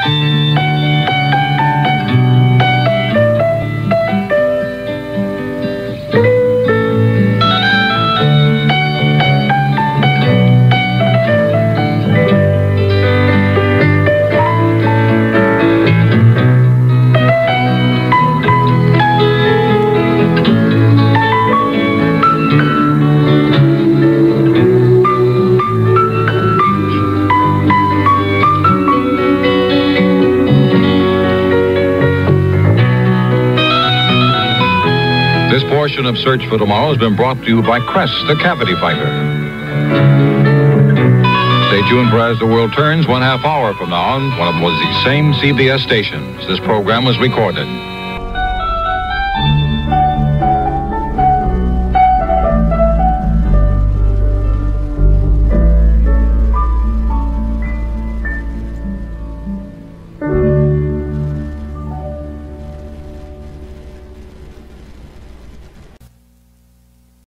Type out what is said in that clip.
This portion of Search for Tomorrow has been brought to you by Crest, the Cavity Fighter. Stay tuned for As the World Turns 1/2 hour from now on. One of them was the same CBS stations. This program was recorded.